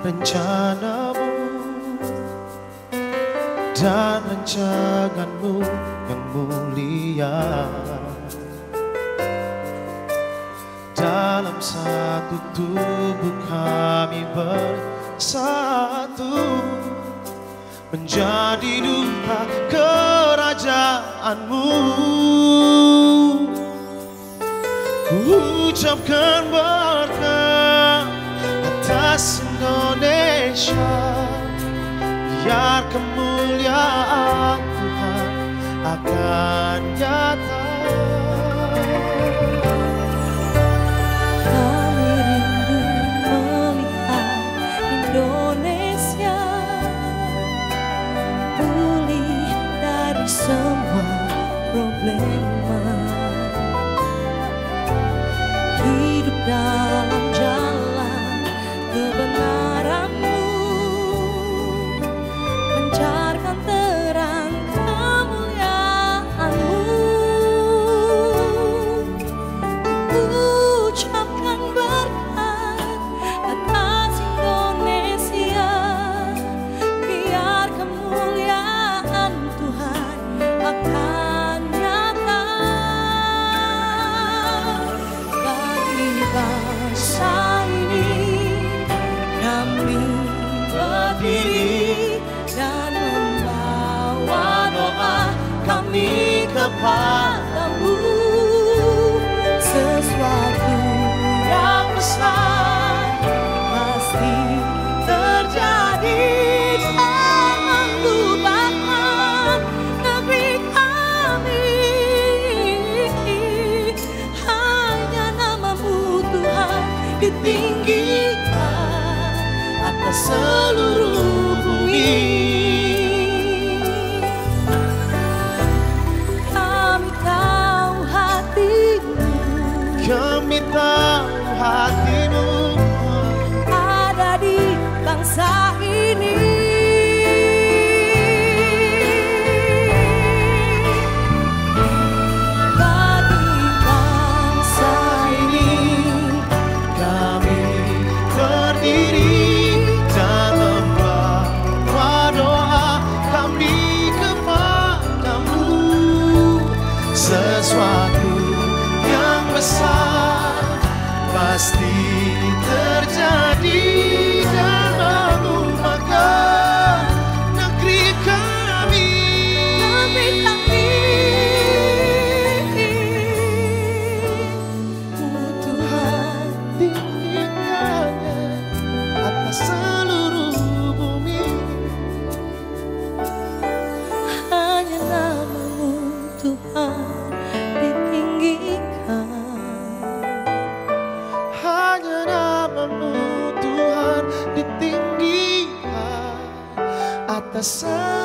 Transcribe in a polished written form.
rencanamu dan rancanganmu yang mulia. Dalam satu tubuh kami bersatu, menjadi duta kerajaanmu. Ku ucapkan berkat atas Indonesia, biar kemuliaan Tuhan akan nyata. Kami rindu melihat Indonesia pulih dari semua problema, hidup dalam jalan kebenaran-Mu, mencarkan terang kemuliaan-Mu. Ucapkan berkat atas Indonesia, biar kemuliaan Tuhan akan nyata. Bagi bangsa ini kami berdiri dan membawa doa kami kepadamu. Sesuatu yang besar pasti terjadi. Jangan lupakan negeri kami, hanya nama-Mu Tuhan ditinggikan atas seluruh bumi. Kami tahu hati-Mu, Kami tahu hati-Mu ada di bangsa ini. Bagi bangsa ini kami berdiri dan membawa doa kami kepadamu. Sesuatu yang besar pasti terjadi, dan mengubahkan negeri kami. Tuhan, Tinggikannya atas seluruh bumi. hanya nama-Mu Tuhan ditinggikan. Hanya nama-Mu Tuhan ditinggikan atas